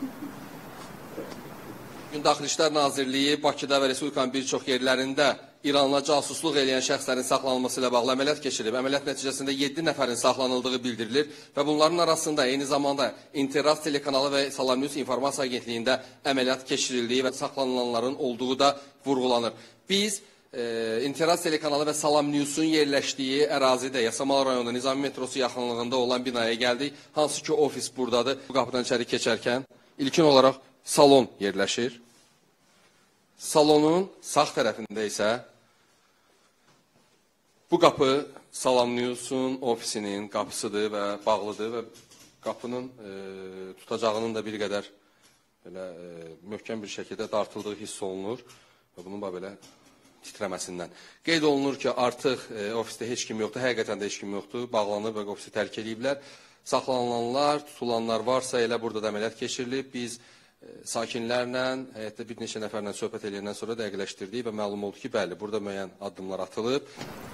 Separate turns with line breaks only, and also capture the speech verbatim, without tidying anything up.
Gün Daxili İşlər Nazirliyi Bakıda və Respublikanın bir çox yerlərində İranla casusluq edən şəxslərin saxlanılması ilə bağlı əməliyyat keçirib. Əməliyyat nəticəsində yeddi nəfərin saxlanıldığı bildirilir və bunların arasında eyni zamanda İnteras telekanalı və Salam News İnformasiya Agentliyində əməliyyat keçirildiyi və saxlanılanların olduğu da vurğulanır. Biz e, İnteras telekanalı və Salam News'un yerləşdiyi ərazidə, Yasamal rayonunda Nizami metrosu yaxınlığında olan binaya gəldik. Hansı ki ofis buradadır. Bu qapıdan içəri keçərkən ilkin olaraq salon yerləşir. Salonun sağ tərəfində isə bu qapı Salam News'un ofisinin qapısıdır və bağlıdır və qapının e, tutacağının da bir qədər belə e, möhkəm bir şəkildə dartıldığı hiss olunur və bunun belə titrəməsindən. Qeyd olunur ki, artıq e, ofisdə heç kim yoxdur, həqiqətən də heç kim yoxdur, bağlanıb və ofisi tərk ediblər. Saxlanılanlar, tutulanlar varsa elə burada da əməliyyat keçirilib. Biz e, sakinlərlə, həyətdə bir neçə nəfərlə söhbət edəndən sonra dəqiqləşdirdik və məlum oldu ki, bəli, burada müəyyən addımlar atılıb.